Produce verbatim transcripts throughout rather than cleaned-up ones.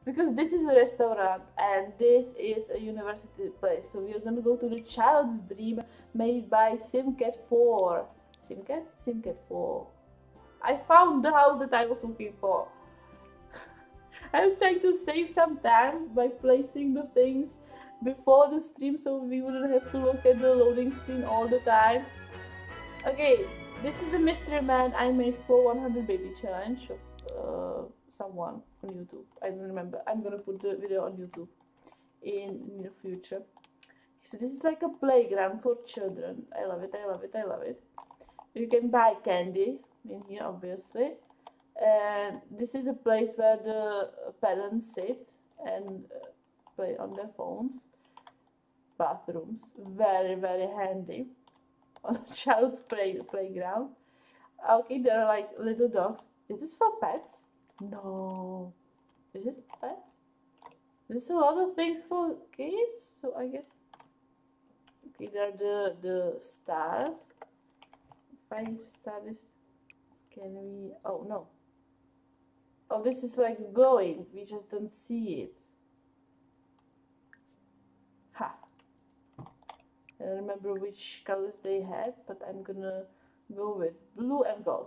because this is a restaurant and this is a university place. So we're gonna go to the Child's Dream made by Simcat four. Simcat? Simcat four. I found the house that I was looking for. I was trying to save some time by placing the things before the stream so we wouldn't have to look at the loading screen all the time. Okay, this is the mystery man I made for one hundred baby challenge of uh, someone on YouTube. I don't remember. I'm gonna put the video on YouTube in, in the future. So this is like a playground for children. I love it, I love it, I love it. You can buy candy in here, obviously. And this is a place where the parents sit and uh, play on their phones. Bathrooms, very, very handy on a child's play playground. Okay, there are like little dogs. Is this for pets? No. Is it for pets? There's a lot of things for kids, so I guess. Okay, there are the, the stars. Five stars. Can we. Oh, no. Oh, this is like going. We just don't see it. Ha. I don't remember which colors they had, but I'm gonna go with blue and gold.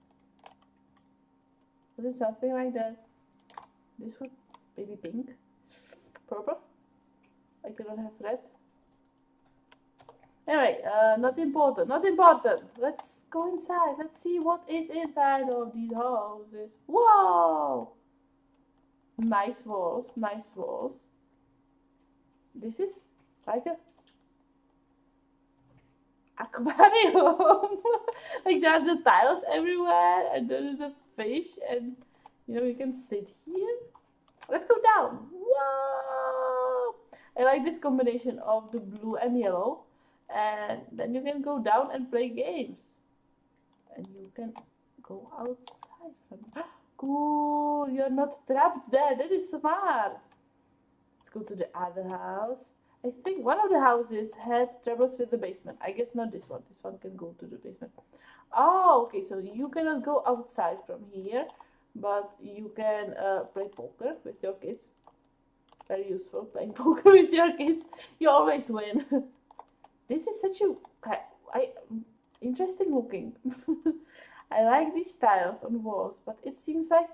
Was it something like that? This one? Maybe pink? Purple? I cannot have red. Anyway, uh, not important, not important. Let's go inside. Let's see what is inside of these houses. Whoa! Nice walls, nice walls. This is like a aquarium. Like there are the tiles everywhere and there is a fish and you know you can sit here. Let's go down. Whoa! I like this combination of the blue and yellow. And then you can go down and play games. And you can go outside from cool, you're not trapped there. That is smart. Let's go to the other house. I think one of the houses had troubles with the basement. I guess not this one. This one can go to the basement. Oh, okay, so you cannot go outside from here, but you can uh, play poker with your kids. Very useful, playing poker with your kids. You always win. This is such a I, interesting looking. I like these tiles on walls, but it seems like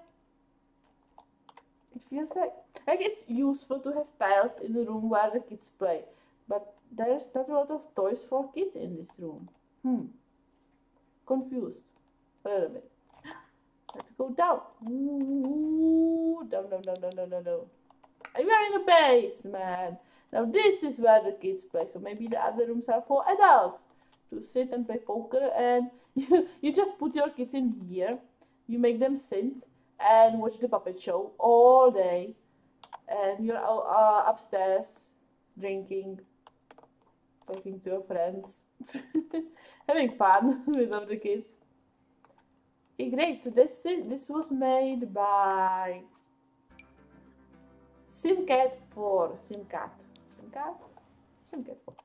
it feels like like it's useful to have tiles in the room where the kids play, but there's not a lot of toys for kids in this room. Hmm. Confused a little bit. Let's go down. Ooh, down, down, down, down, down, down, down. And we are in a basement. Now this is where the kids play, so maybe the other rooms are for adults to sit and play poker, and you, you just put your kids in here, you make them sit and watch the puppet show all day, and you're uh, upstairs drinking, talking to your friends, having fun with other kids. Okay, great, so this, is, this was made by Simcat four, Simcat. Simcat? Simcat four.